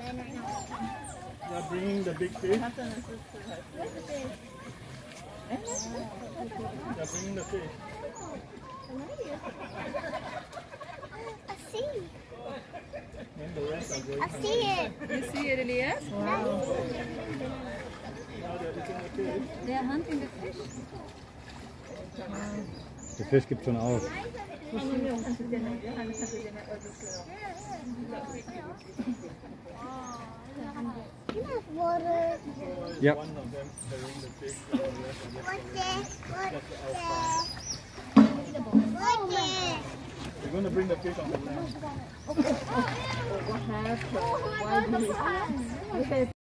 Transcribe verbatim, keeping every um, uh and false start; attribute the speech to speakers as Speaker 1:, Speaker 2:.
Speaker 1: They are bringing the big fish. They are bringing the fish.
Speaker 2: I see.
Speaker 1: And the rest are going.
Speaker 2: I see it.
Speaker 3: You see it, Elias?
Speaker 1: Now they're eating the fish.
Speaker 3: They are hunting the fish.
Speaker 4: Der Fisch gibt schon auf.
Speaker 2: Enough water.
Speaker 4: Ja.
Speaker 1: One of them carrying the fish. The rest are just
Speaker 2: What's
Speaker 1: following.
Speaker 2: there?
Speaker 1: That's the alpha.
Speaker 2: What's there?
Speaker 1: They're going to bring the fish on the land.
Speaker 3: What happened? Why did he...